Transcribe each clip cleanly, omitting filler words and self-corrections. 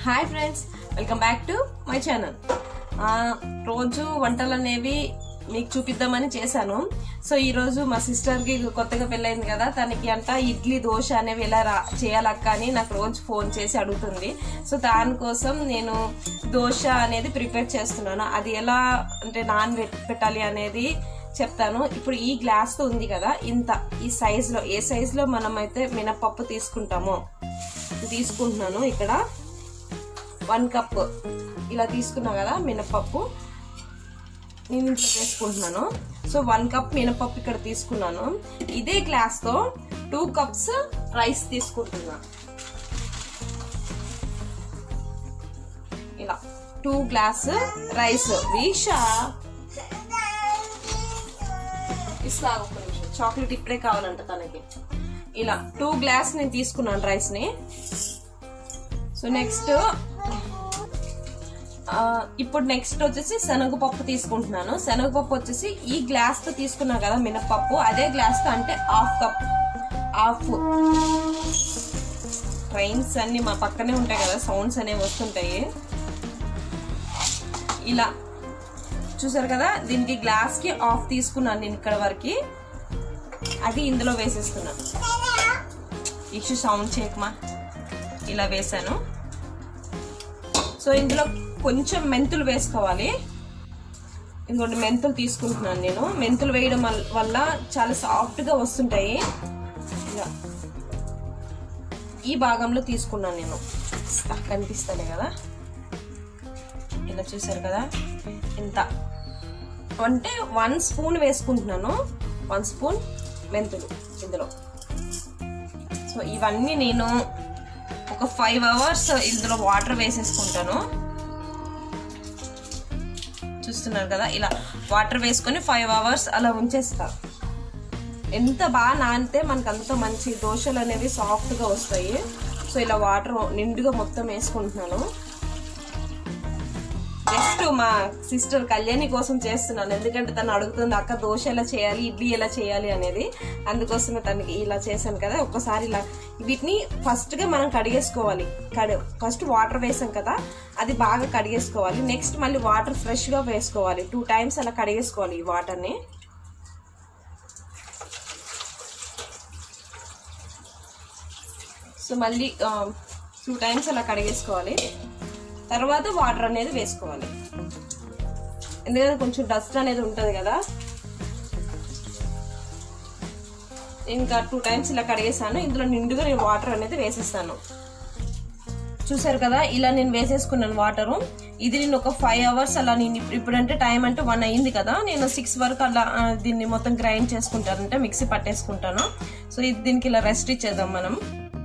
Hi friends, welcome back to my channel. రోజు వంటలు అనేవి మీకు చూపిద్దామని చేశాను. సో ఈ రోజు మా సిస్టర్ కి కొత్తగా పెళ్ళైంది కదా, తనకి అంట ఇడ్లీ దోశ అనేవి ఎలా చేయాలక్క అని నాకు రోజు ఫోన్ చేసి అడుగుతుంది. సో దానికోసం నేను దోశ అనేది ప్రిపేర్ చేస్తున్నాను. అది ఎలా అంటే పెట్టాలి అనేది చెప్తాను. ఇప్పుడు ఈ గ్లాస్ తో ఉంది కదా, ఇంత ఈ సైజ్ లో ఏ సైజ్ లో మనం అయితే మినపప్పు తీసుకుంటామో తీసుకుంటున్నాను. ఇక్కడ 1 కప్ ఇలా తీసుకున్నా కదా మినపప్పు, నేను ఇంట్లో వేసుకుంటున్నాను. సో 1 కప్ మినపప్పు ఇక్కడ తీసుకున్నాను. ఇదే గ్లాస్ తో 2 కప్స్ రైస్ తీసుకుంటున్నా. ఇలా 2 గ్లాస్ రైస్. వీషా ఇస్తా, ఒక నిమిషం, చాక్లెట్ ఇప్పుడే కావాలంట తనకి. ఇలా 2 గ్లాస్ నేను తీసుకున్నాను రైస్ ని. సో నెక్స్ట్ ఇప్పుడు నెక్స్ట్ వచ్చేసి శనగపప్పు తీసుకుంటున్నాను. శనగపప్పు వచ్చేసి ఈ గ్లాస్ తో తీసుకున్నా కదా మినపప్పు, అదే గ్లాస్ తో అంటే హాఫ్. ట్రైన్స్ అన్ని మా పక్కనే ఉంటాయి కదా, సౌండ్స్ అనేవి వస్తుంటాయి. ఇలా చూసారు కదా, దీనికి గ్లాస్ కి హాఫ్ తీసుకున్నాను నేను ఇక్కడ వరకు. అది ఇందులో వేసేస్తున్నాను. ఇష్యూ సౌండ్ చేయకమా. ఇలా వేసాను. సో ఇందులో కొంచెం మెంతులు వేసుకోవాలి. ఇంకోటి మెంతులు తీసుకుంటున్నాను నేను. మెంతులు వేయడం వల్ల చాలా సాఫ్ట్ గా వస్తుంటాయి. ఈ భాగంలో తీసుకున్నాను నేను. కనిపిస్తానే కదా, ఇలా చూసారు కదా. ఇంత అంటే 1 స్పూన్ వేసుకుంటున్నాను. 1 స్పూన్ మెంతులు ఇందులో. సో ఇవన్నీ నేను ఒక 5 అవర్స్ ఇందులో వాటర్ వేసేసుకుంటాను. చూస్తున్నారు కదా, ఇలా వాటర్ వేసుకొని 5 అవర్స్ అలా ఉంచేస్తా. ఎంత బాగా నానితే మనకు అంత మంచి దోశలు అనేవి సాఫ్ట్ గా వస్తాయి. సో ఇలా వాటర్ నిండుగా మొత్తం వేసుకుంటున్నాను. జస్ట్ మా సిస్టర్ కళ్యాణి కోసం చేస్తున్నాను. ఎందుకంటే తను అడుగుతుంది, అక్క దోశ ఎలా చేయాలి, ఇడ్లీ ఎలా చేయాలి అనేది. అందుకోసమే తనకి ఇలా చేశాను కదా. ఒక్కసారి ఇలా వీటిని ఫస్ట్ గా మనం కడిగేసుకోవాలి. ఫస్ట్ వాటర్ వేసాం కదా, అది బాగా కడిగేసుకోవాలి. నెక్స్ట్ మళ్ళీ వాటర్ ఫ్రెష్ గా వేసుకోవాలి. 2 టైమ్స్ అలా కడిగేసుకోవాలి ఈ వాటర్ ని. సో మళ్ళీ 2 టైమ్స్ అలా కడిగేసుకోవాలి. తర్వాత వాటర్ అనేది వేసుకోవాలి. ఎందుకంటే కొంచెం డస్ట్ అనేది ఉంటుంది కదా. ఇంకా 2 టైమ్స్ ఇలా కడిగేసాను. ఇందులో నిండుగా నేను వాటర్ అనేది వేసేస్తాను. చూసారు కదా, ఇలా నేను వేసేసుకున్నాను వాటరు. ఇది నేను ఒక 5 అవర్స్ అలా, నేను ఇప్పుడంటే టైం అంటే 1 అయింది కదా, నేను 6 వరకు అలా దీన్ని మొత్తం గ్రైండ్ చేసుకుంటాను, అంటే మిక్సీ పట్టేసుకుంటాను. సో ఇది దీనికి ఇలా రెస్ట్ ఇచ్చేద్దాం మనం.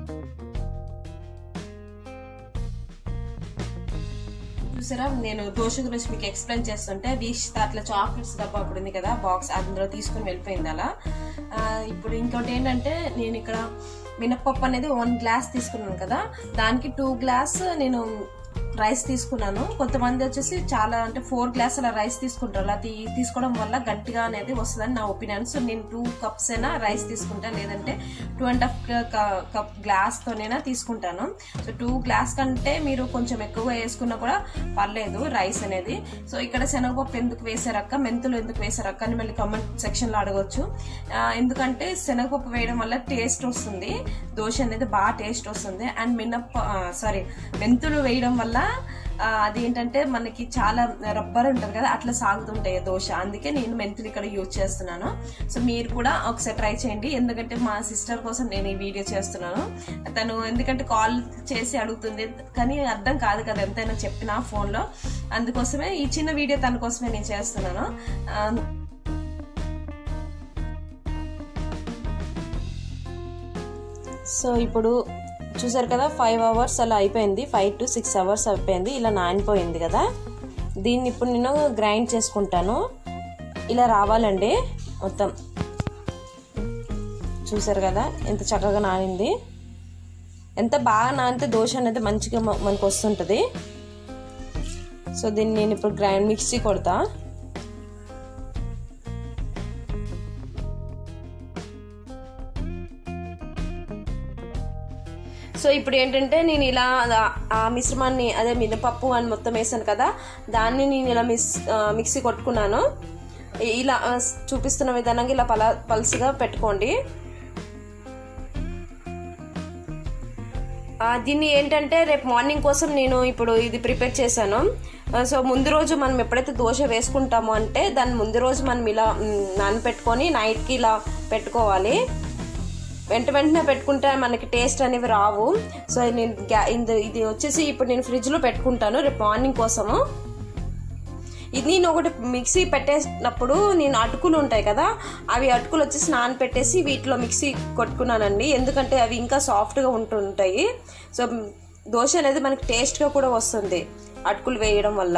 చూసారా, నేను దోశ గురించి మీకు ఎక్స్ప్లెయిన్ చేస్తుంటే అట్లా చాక్లెట్స్ డబ్బా అప్పుడు ఉంది కదా బాక్స్, అందులో తీసుకుని వెళ్ళిపోయింది అలా. ఇప్పుడు ఇంకోటి ఏంటంటే, నేను ఇక్కడ మినపప్పు అనేది 1 గ్లాస్ తీసుకున్నాను కదా, దానికి 2 గ్లాస్ నేను రైస్ తీసుకున్నాను. కొంతమంది వచ్చేసి చాలా అంటే 4 గ్లాస్ అలా రైస్ తీసుకుంటారు. అలా తీసుకోవడం వల్ల గట్టిగా అనేది వస్తుందని నా ఒపీనియన్. సో నేను 2 కప్స్ అయినా రైస్ తీసుకుంటా, లేదంటే 2.5 కప్ గ్లాస్ తోనైనా తీసుకుంటాను. సో 2 గ్లాస్ కంటే మీరు కొంచెం ఎక్కువగా వేసుకున్నా కూడా పర్లేదు రైస్ అనేది. సో ఇక్కడ శనగపప్పు ఎందుకు వేసారక్క, మెంతులు ఎందుకు వేసారక్క అని మళ్ళీ కామెంట్ సెక్షన్ లో అడగొచ్చు. ఎందుకంటే శనగపప్పు వేయడం వల్ల టేస్ట్ వస్తుంది, దోశ అనేది బాగా టేస్ట్ వస్తుంది. అండ్ మెంతులు వేయడం వల్ల అదేంటంటే మనకి చాలా రబ్బర్ ఉంటుంది కదా, అట్లా సాగుతుంటాయి దోశ. అందుకే నేను మెంతులు ఇక్కడ యూజ్ చేస్తున్నాను. సో మీరు కూడా ఒకసారి ట్రై చేయండి. ఎందుకంటే మా సిస్టర్ కోసం నేను ఈ వీడియో చేస్తున్నాను. తను ఎందుకంటే కాల్ చేసి అడుగుతుంది, కానీ అర్థం కాదు కదా ఎంతైనా చెప్పినా ఫోన్ లో. అందుకోసమే ఈ చిన్న వీడియో తన కోసమే నేను చేస్తున్నాను. సో ఇప్పుడు చూసారు కదా, 5 అవర్స్ అలా అయిపోయింది. 5 to 6 అవర్స్ అయిపోయింది. ఇలా నానిపోయింది కదా, దీన్ని ఇప్పుడు నేను గ్రైండ్ చేసుకుంటాను. ఇలా రావాలండి మొత్తం. చూసారు కదా ఎంత చక్కగా నానింది. ఎంత బాగా నానితే దోశ అనేది మంచిగా మనకు వస్తుంటుంది. సో దీన్ని నేను ఇప్పుడు మిక్సీ కొడతా. సో ఇప్పుడు ఏంటంటే నేను ఇలా ఆ మిశ్రమాన్ని అదే మినపప్పు అని మొత్తం వేసాను కదా, దాన్ని నేను ఇలా మిక్సీ కొట్టుకున్నాను. ఇలా చూపిస్తున్న విధానంగా ఇలా పల్స్గా పెట్టుకోండి. దీన్ని ఏంటంటే రేపు మార్నింగ్ కోసం నేను ఇప్పుడు ఇది ప్రిపేర్ చేశాను. సో ముందు రోజు మనం ఎప్పుడైతే దోశ వేసుకుంటామో అంటే దాన్ని ముందు రోజు మనం ఇలా నానబెట్టుకొని నైట్కి ఇలా పెట్టుకోవాలి. వెంటనే పెట్టుకుంటే మనకి టేస్ట్ అనేవి రావు. సో ఇది వచ్చేసి ఇప్పుడు నేను ఫ్రిడ్జ్లో పెట్టుకుంటాను రేపు మార్నింగ్ కోసము. ఇది నేను ఒకటి మిక్సీ పెట్టేసినప్పుడు నేను అటుకులు ఉంటాయి కదా, అవి అటుకులు వచ్చేసి నానపెట్టేసి వీటిలో మిక్సీ కొట్టుకున్నానండి. ఎందుకంటే అవి ఇంకా సాఫ్ట్గా ఉంటుంటాయి. సో దోశ అనేది మనకి టేస్ట్గా కూడా వస్తుంది అటుకులు వేయడం వల్ల.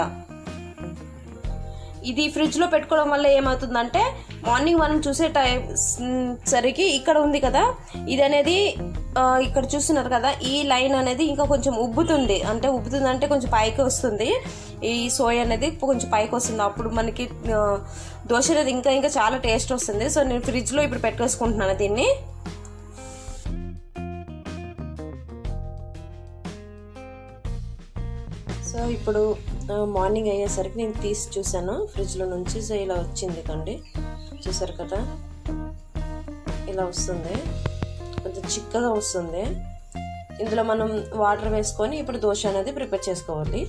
ఇది ఫ్రిడ్జ్లో పెట్టుకోవడం వల్ల ఏమవుతుందంటే మార్నింగ్ మనం చూసే టైం సరికి ఇక్కడ ఉంది కదా, ఇది అనేది ఇక్కడ చూస్తున్నారు కదా, ఈ లైన్ అనేది ఇంకా కొంచెం ఉబ్బుతుంది. అంటే ఉబ్బుతుంది అంటే కొంచెం పైకి వస్తుంది. ఈ సోయా అనేది కొంచెం పైకి వస్తుంది. అప్పుడు మనకి దోశ అనేది ఇంకా చాలా టేస్ట్ వస్తుంది. సో నేను ఫ్రిడ్జ్లో ఇప్పుడు పెట్టేసుకుంటున్నాను దీన్ని. సో ఇప్పుడు మార్నింగ్ అయ్యేసరికి నేను తీసి చూసాను ఫ్రిడ్జ్లో నుంచి. సో ఇలా వచ్చింది కండి, చూసారు కదా, ఇలా వస్తుంది, కొంచెం చిక్కగా వస్తుంది. ఇందులో మనం వాటర్ వేసుకొని ఇప్పుడు దోశ అనేది ప్రిపేర్ చేసుకోవాలి.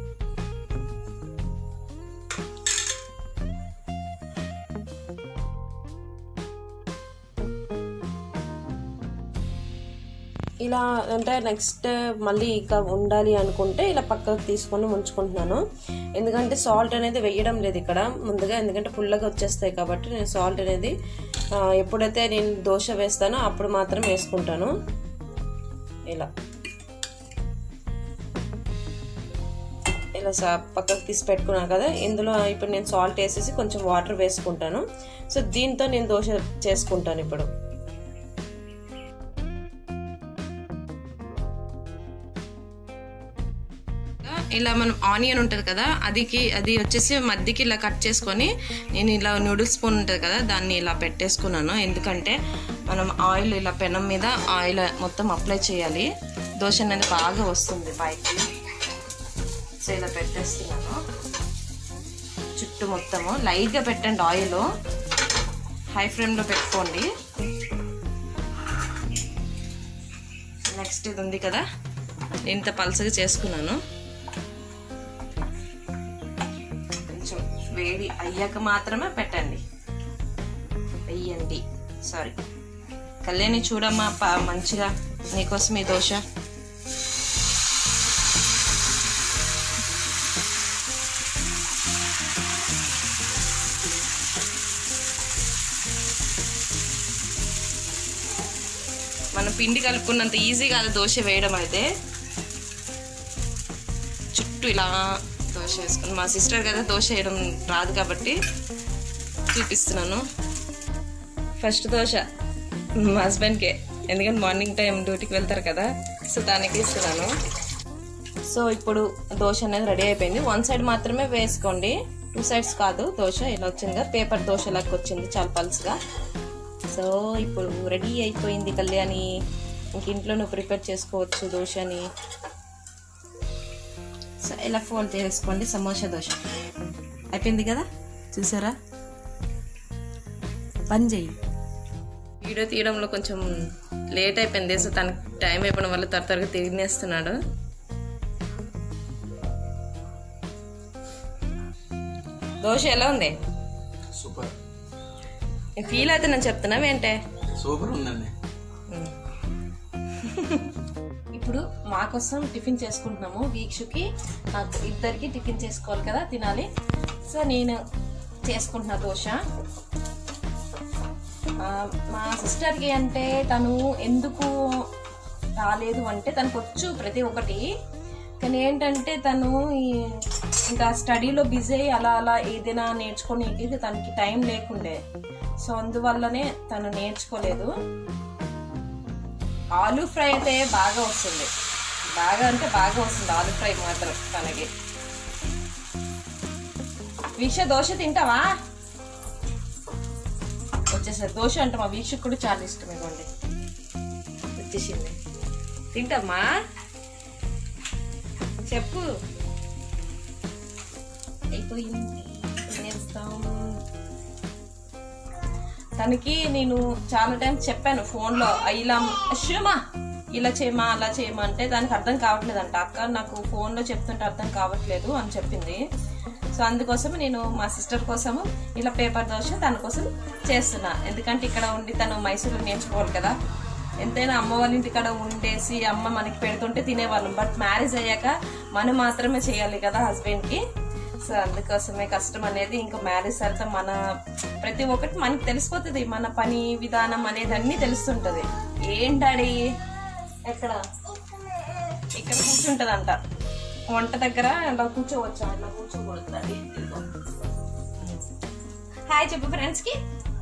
ఇలా అంటే నెక్స్ట్ మళ్ళీ ఇంకా ఉండాలి అనుకుంటే ఇలా పక్కకు తీసుకొని ఉంచుకుంటున్నాను. ఎందుకంటే సాల్ట్ అనేది వేయడం లేదు ఇక్కడ ముందుగా, ఎందుకంటే పుల్లగా వచ్చేస్తాయి కాబట్టి నేను సాల్ట్ అనేది ఎప్పుడైతే నేను దోశ వేస్తానో అప్పుడు మాత్రం వేసుకుంటాను. ఇలా పక్కకు తీసి పెట్టుకున్నాను కదా, ఇందులో ఇప్పుడు నేను సాల్ట్ వేసేసి కొంచెం వాటర్ వేసుకుంటాను. సో దీంతో నేను దోశ చేసుకుంటాను ఇప్పుడు. ఇలా మనం ఆనియన్ ఉంటుంది కదా, అది వచ్చేసి మధ్యకి ఇలా కట్ చేసుకొని నేను ఇలా నూడిల్స్ స్పూన్ ఉంటుంది కదా దాన్ని ఇలా పెట్టేసుకున్నాను. ఎందుకంటే మనం ఆయిల్ ఇలా పెనం మీద ఆయిల్ మొత్తం అప్లై చేయాలి, దోశ అనేది బాగా వస్తుంది పైకి. సో ఇలా పెట్టేస్తున్నాను చుట్టూ మొత్తము. లైట్గా పెట్టండి ఆయిల్, హై ఫ్లేమ్లో పెట్టుకోండి. నెక్స్ట్ ఇది ఉంది కదా, ఇంత పల్సగా చేసుకున్నాను. వేడి అయ్యాక మాత్రమే పెట్టండి, వెయ్యండి. సారీ కళ్యాణి, చూడమ్మా మంచిగా నీకోసం ఈ దోశ. మనం పిండి కలుపుకున్నంత ఈజీ కాదు దోశ వేయడం అయితే. చుట్టూ ఇలా దోశ వేసుకుని, మా సిస్టర్ కదా దోశ వేయడం రాదు కాబట్టి చూపిస్తున్నాను. ఫస్ట్ దోశ మా హస్బెండ్కే, ఎందుకంటే మార్నింగ్ టైం డ్యూటీకి వెళ్తారు కదా, సో దానికి ఇస్తున్నాను. సో ఇప్పుడు దోశ అనేది రెడీ అయిపోయింది. వన్ సైడ్ మాత్రమే వేసుకోండి, 2 సైడ్స్ కాదు. దోశ ఇలా వచ్చింది, పేపర్ దోశ లాగా వచ్చింది, చాలా పల్స్గా. సో ఇప్పుడు రెడీ అయిపోయింది కళ్యాణి. ఇంక ఇంట్లో నువ్వు ప్రిపేర్ చేసుకోవచ్చు దోశని. సో ఇలా ఫోల్డ్ చేసుకోండి. సమోసా దోశ అయిపోయింది కదా, చూసారా. పని చెయ్యి. వీడియో తీయడంలో కొంచెం లేట్ అయిపోయింది. సో తనకి టైం అయిపోవడం వల్ల త్వరగా తినేస్తున్నాడు. దోశ ఎలా ఉంది? సూపర్. ఫీల్ అయితే నేను చెప్తున్నావు ఏంటే? సూపర్ ఉందండి. ఇప్పుడు మా కోసం టిఫిన్ చేసుకుంటున్నాము. వీక్షుకి నాకు ఇద్దరికి టిఫిన్ చేసుకోవాలి కదా, తినాలి. సో నేను చేసుకుంటున్నా దోశ. మా సిస్టర్కి అంటే తను ఎందుకు రాలేదు అంటే తనకు వచ్చు ప్రతి ఒక్కటి, కానీ ఏంటంటే తను ఇంకా స్టడీలో బిజీ అయ్యి అలా ఏదైనా నేర్చుకోనికి తనకి టైం లేకుండే. సో అందువల్లనే తను నేర్చుకోలేదు. ఆలూ ఫ్రై అయితే బాగా వస్తుంది, బాగా అంటే బాగా వస్తుంది ఆలూ ఫ్రై మాత్రం తనకి. వీక్ష దోశ తింటావా? వచ్చేసరి దోశ అంటే మా వీక్షకు కూడా చాలా ఇష్టం. ఇవ్వండి వచ్చేసింది. తింటమ్మా చెప్పు. అయిపోయింది తినేస్తాం. తనకి నేను చాలా టైం చెప్పాను ఫోన్లో ఇలా అశ్వమా ఇలా చేయమా అలా చేయమా అంటే దానికి అర్థం కావట్లేదంట. అక్క నాకు ఫోన్లో చెప్తుంటే అర్థం కావట్లేదు అని చెప్పింది. సో అందుకోసం నేను మా సిస్టర్ కోసము ఇలా పేపర్ దోశ తన కోసం చేస్తున్నా. ఎందుకంటే ఇక్కడ ఉండి తను మైసూరు నేర్చుకోవాలి కదా. ఎంతైనా అమ్మ వాళ్ళ ఇంటికాడ ఉండేసి అమ్మ మనకి పెడుతుంటే తినేవాళ్ళం. బట్ మ్యారేజ్ అయ్యాక మనం మాత్రమే చేయాలి కదా హస్బెండ్కి. సో అందుకోసమే కష్టం అనేది. ఇంకా మ్యారేజ్ తర్వాత మన ప్రతి ఒక్కటి మనకి తెలిసిపోతుంది. మన పని విధానం అనేది అన్నీ తెలుస్తుంటది. ఏం డాడీ ఎక్కడ ఇక్కడ కూర్చుంటదంట వంట దగ్గర. అలా కూర్చోవచ్చా? అట్లా కూర్చోకూడదు డాడీ. హాయ్ చెప్పు ఫ్రెండ్స్ కి.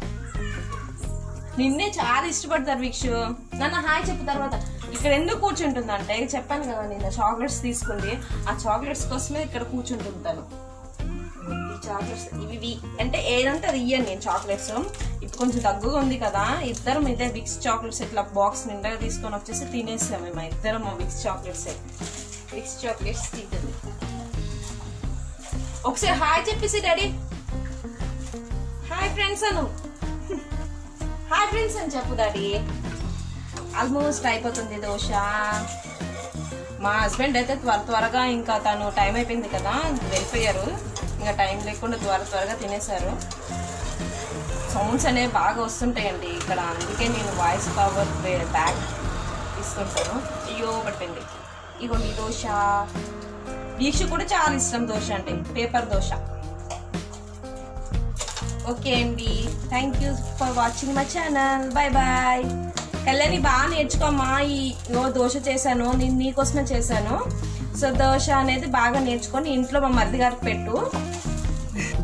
నిన్నే చాలా ఇష్టపడతారు వీక్షు. నన్ను హాయ్ చెప్పు. తర్వాత ఇక్కడ ఎందుకు కూర్చుంటుందంటే చెప్పాను కదా నిన్న చాక్లెట్స్ తీసుకుంది. ఆ చాక్లెట్స్ కోసమే ఇక్కడ కూర్చుంటుంటాను. ఈ చాక్లెట్స్ ఇవి అంటే ఏదంటే అది ఇయ్యాను నేను చాక్లెట్స్. ఇప్పుడు కొంచెం దగ్గుగా ఉంది కదా, ఇద్దరం ఇదే విక్స్ చాక్లెట్స్ ఇట్లా బాక్స్ నిండా తీసుకొని వచ్చేసి తినేసాము మేము ఇద్దరం. విక్స్ చాక్లెట్స్ తింటుంది. ఒకసారి హాయ్ చెప్పేసి డాడీ. హాయ్ ఫ్రెండ్స్ అను. హాయ్ ఫ్రెండ్స్ అని చెప్పు డాడీ. ఆల్మోస్ట్ అయిపోతుంది దోశ. మా హస్బెండ్ అయితే త్వరగా ఇంకా తను టైం అయిపోయింది కదా వెళ్ళిపోయారు. ఇంకా టైం లేకుండా త్వరగా తినేశారు. సౌండ్స్ అనేవి బాగా వస్తుంటాయండి ఇక్కడ. అందుకే నేను వాయిస్ కవర్ బ్యాక్ ఇస్తుంటాను. అయ్యో పట్టింది. ఇగోండి దోశ. దీక్ష కూడా చాలా ఇష్టం దోశ అంటే, పేపర్ దోశ. ఓకే అండి, thank you for watching my channel. Bye bye. Kalyani బాగా నేర్చుకోమ్మా. ఈ దోశ చేశాను నేను నీకోసమే చేశాను. సో దోశ అనేది బాగా నేర్చుకొని ఇంట్లో మా మరిది గారికి పెట్టు.